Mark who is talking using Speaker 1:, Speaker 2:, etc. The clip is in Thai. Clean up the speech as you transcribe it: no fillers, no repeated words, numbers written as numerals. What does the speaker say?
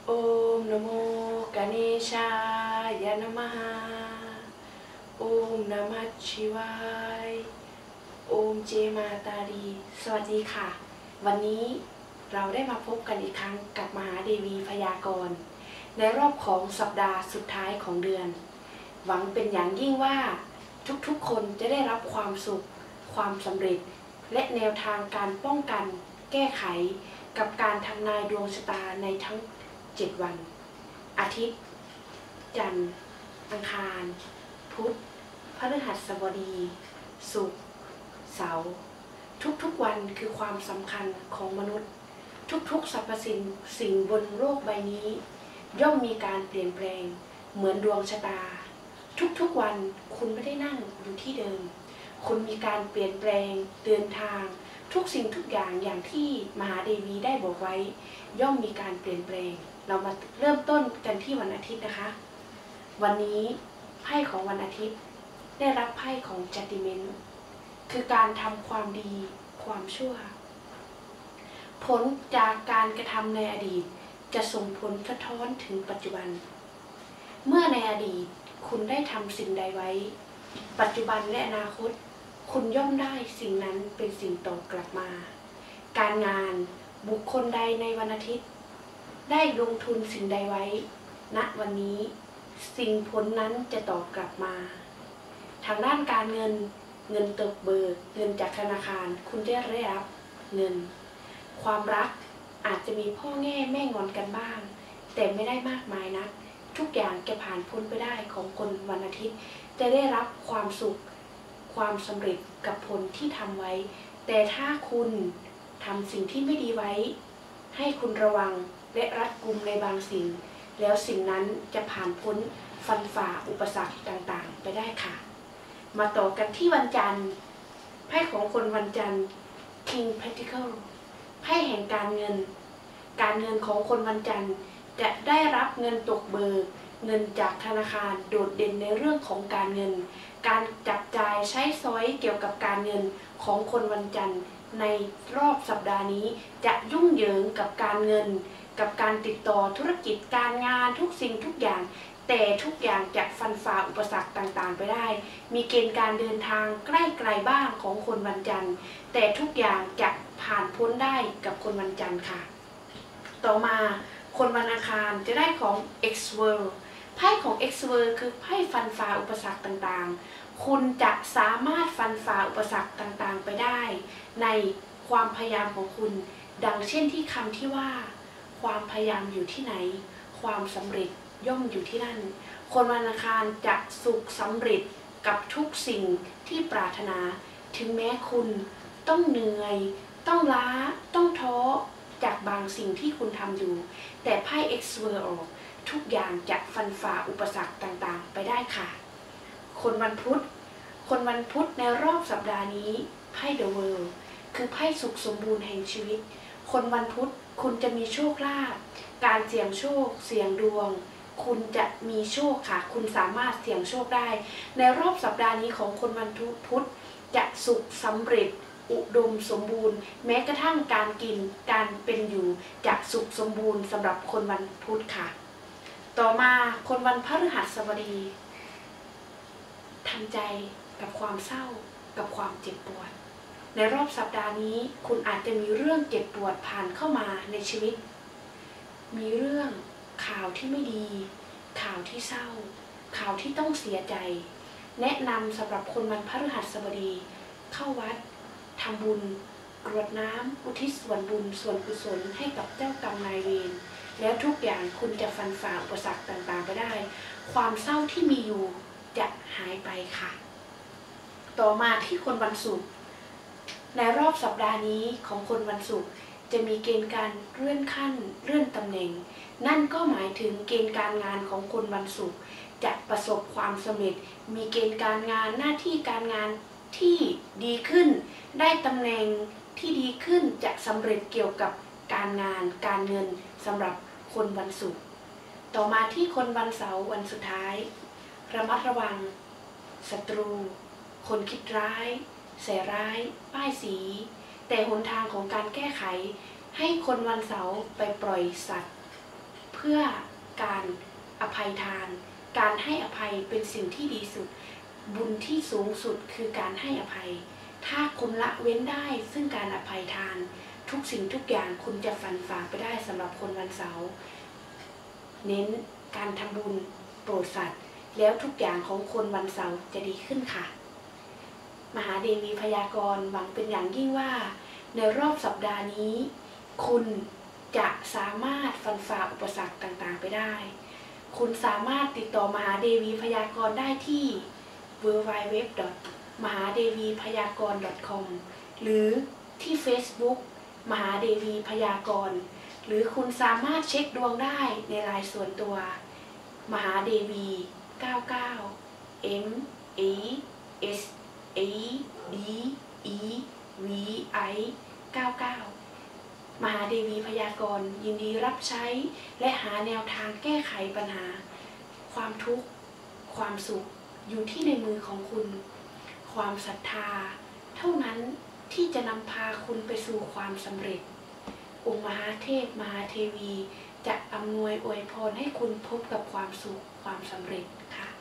Speaker 1: โอมนะโมกเนชายะนะมหาโอมนะมัชชิวายโอมเจมาตาดีสวัสดีค่ะวันนี้เราได้มาพบกันอีกครั้งกับมหาเดวีพยากรณ์ในรอบของสัปดาห์สุดท้ายของเดือนหวังเป็นอย่างยิ่งว่าทุกๆคนจะได้รับความสุขความสำเร็จและแนวทางการป้องกันแก้ไขกับการทำนายดวงชะตาในทั้ง7 วันอาทิตย์จันทร์อังคารพุธพฤหัสบดีศุกร์เสาร์ทุกๆวันคือความสำคัญของมนุษย์ทุกๆสรรพสิ่งบนโลกใบนี้ย่อมมีการเปลี่ยนแปลงเหมือนดวงชะตาทุกๆวันคุณไม่ได้นั่งอยู่ที่เดิมคุณมีการเปลี่ยนแปลงเดินทางทุกสิ่งทุกอย่างที่มหาเดวีได้บอกไว้ย่อมมีการเปลี่ยนแปลงเรามาเริ่มต้นกันที่วันอาทิตย์นะคะวันนี้ไพ่ของวันอาทิตย์ได้รับไพ่ของ Judgment คือการทำความดีความชั่วผลจากการกระทำในอดีตจะส่งผลสะท้อนถึงปัจจุบันเมื่อในอดีตคุณได้ทำสิ่งใดไว้ปัจจุบันและอนาคตคุณย่อมได้สิ่งนั้นเป็นสิ่งตอบกลับมาการงานบุคคลใดในวันอาทิตย์ได้ลงทุนสิ่งใดไว้ณวันนี้สิ่งผลนั้นจะตอบกลับมาทางด้านการเงินตกเบิกเงินจากธนาคารคุณจะได้รับเงินความรักอาจจะมีพ่อแง่แม่งอนกันบ้างแต่ไม่ได้มากมายนักทุกอย่างจะผ่านพ้นไปได้ของคนวันอาทิตย์จะได้รับความสุขความสำเร็จกับผลที่ทำไว้แต่ถ้าคุณทำสิ่งที่ไม่ดีไว้ให้คุณระวังและรัดกุมในบางสิ่งแล้วสิ่งนั้นจะผ่านพ้นฟันฝ่าอุปสรรคต่างๆไปได้ค่ะมาต่อกันที่วันจันทร์ไพ่ของคนวันจันทร์ King Pentacle ไพ่แห่งการเงินของคนวันจันทร์จะได้รับเงินตกเบิกเงินจากธนาคารโดดเด่นในเรื่องของการเงินการจับจ่ายใช้สอยเกี่ยวกับการเงินของคนวันจันทร์ในรอบสัปดาห์นี้จะยุ่งเหยิงกับการเงินกับการติดต่อธุรกิจการงานทุกสิ่งทุกอย่างแต่ทุกอย่างจะฟันฝ่าอุปสรรคต่างๆไปได้มีเกณฑ์การเดินทางใกล้ไกลบ้างของคนวันจันทร์แต่ทุกอย่างจะผ่านพ้นได้กับคนวันจันทร์ค่ะต่อมาคนวันอังคารจะได้ของ X World ไพ่ของ X World คือไพ่ฟันฝ่าอุปสรรคต่างๆคุณจะสามารถฟันฝ่าอุปสรรคต่างๆไปได้ในความพยายามของคุณดังเช่นที่คำที่ว่าความพยายามอยู่ที่ไหนความสำเร็จย่อมอยู่ที่นั่นคนวันอังคารจะสุขสำเร็จกับทุกสิ่งที่ปรารถนาถึงแม้คุณต้องเหนื่อยต้องล้าต้องท้อจากบางสิ่งที่คุณทำอยู่แต่ไพ่ X World ทุกอย่างจะฟันฝ่าอุปสรรคต่างๆไปได้ค่ะคนวันพุธในรอบสัปดาห์นี้ไพ่ The World คือไพ่สุขสมบูรณ์แห่งชีวิตคนวันพุธคุณจะมีโชคลาภการเสี่ยงโชคเสี่ยงดวงคุณจะมีโชคค่ะคุณสามารถเสี่ยงโชคได้ในรอบสัปดาห์นี้ของคนวันพุธจะสุขสำเร็จอุดมสมบูรณ์แม้กระทั่งการกินการเป็นอยู่จะสุขสมบูรณ์สำหรับคนวันพุธค่ะต่อมาคนวันพฤหัสบดีทำใจกับความเศร้ากับความเจ็บปวดในรอบสัปดาห์นี้คุณอาจจะมีเรื่องเจ็บปวดผ่านเข้ามาในชีวิตมีเรื่องข่าวที่ไม่ดีข่าวที่เศร้าข่าวที่ต้องเสียใจแนะนำสำหรับคนวันพฤหัสบดีเข้าวัดทำบุญกรวดน้ำอุทิศส่วนบุญส่วนกุศลให้กับเจ้ากรรมนายเวรแล้วทุกอย่างคุณจะฟันฝ่าอุปสรรคต่างๆไปได้ความเศร้าที่มีอยู่จะหายไปค่ะต่อมาที่คนวันศุกร์ในรอบสัปดาห์นี้ของคนวันศุกร์จะมีเกณฑ์การเลื่อนขั้นเลื่อนตำแหน่งนั่นก็หมายถึงเกณฑ์การงานของคนวันศุกร์จะประสบความสำเร็จมีเกณฑ์การงานหน้าที่การงานที่ดีขึ้นได้ตำแหน่งที่ดีขึ้นจะสำเร็จเกี่ยวกับการงานการเงินสำหรับคนวันศุกร์ต่อมาที่คนวันเสาร์วันสุดท้ายระมัดระวังศัตรูคนคิดร้ายใส่ร้ายป้ายสีแต่หนทางของการแก้ไขให้คนวันเสาร์ไปปล่อยสัตว์เพื่อการอภัยทาน การให้อภัยเป็นสิ่งที่ดีสุดบุญที่สูงสุดคือการให้อภัยถ้าคุณละเว้นได้ซึ่งการอภัยทานทุกสิ่งทุกอย่างคุณจะฟันฝ่าไปได้สำหรับคนวันเสาร์เน้นการทำบุญโปรดสัตว์แล้วทุกอย่างของคนวันเสาร์จะดีขึ้นค่ะมหาเดวีพยากรณ์หวังเป็นอย่างยิ่งว่าในรอบสัปดาห์นี้คุณจะสามารถฟันฝ่าอุปสรรคต่างๆไปได้คุณสามารถติดต่อมหาเดวีพยากรณ์ได้ที่ www.mahadevipayakon.com หรือที่ Facebook มหาเดวีพยากรณ์หรือคุณสามารถเช็คดวงได้ในไลน์ส่วนตัวมหาเดวี99 MASADEVI 99มหาเดวีพยากรณ์ยินดีรับใช้และหาแนวทางแก้ไขปัญหาความทุกข์ความสุขอยู่ที่ในมือของคุณความศรัทธาเท่านั้นที่จะนำพาคุณไปสู่ความสำเร็จองค์มหาเทพมหาเทวีจะอำนวยอวยพรให้คุณพบกับความสุขความสำเร็จค่ะ